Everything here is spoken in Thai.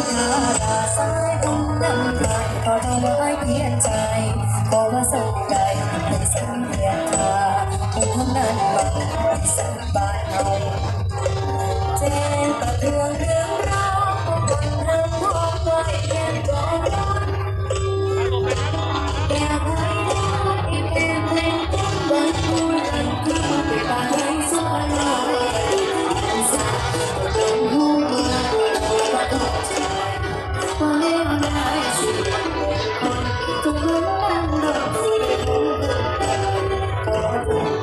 ทาราสายบุญนำไทยขอถวายเพียรใจขอว่าสุขใดให้สังเพียรทาผู้นั้นบังสันบานเอาแจ้งประเทืองเรื่องราวของคนทำมองไว้แก่ก่อนแก่ไว้ที่เป็นเพลงต้นบันทุนอันคือไปบานให้สุขลอยสาเป็นหูเมื่อประตูใจว่าเล่นได้สิคนทุกคนนั่งรอผู้ใดผู้หนึ่งขอทุก